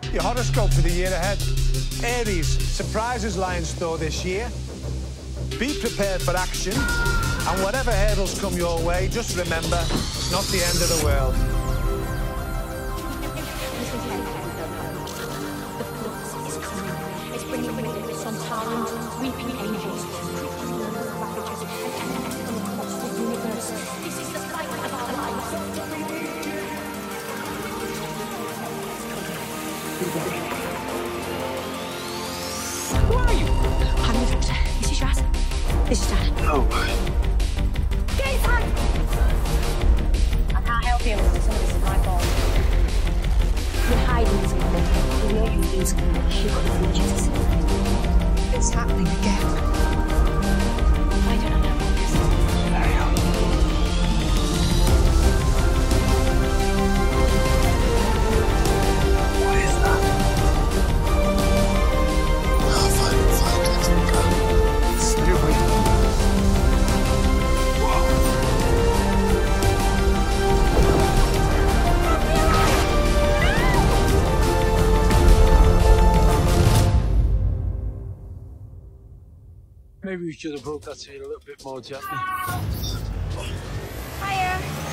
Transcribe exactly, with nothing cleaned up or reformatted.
Your horoscope for the year ahead. Aries, surprises lie in store this year. Be prepared for action, and whatever hurdles come your way, just remember, it's not the end of the world. The flux is coming. It's bringing with it some talent, weeping angels, ravages, and across the universe. This is the fight of our lives. Who are you? I'm the doctor. This is Raz. This is Dad. No. Get inside! I can't help you. Some of this is my fault. You're hiding something. You know you're doing something that you couldn't reach you to see. It's happening again. I do not know what this is. Hurry up. What is that? I'll find, find it. Stupid. Maybe we should have broke that seal a little bit more gently. Hiya.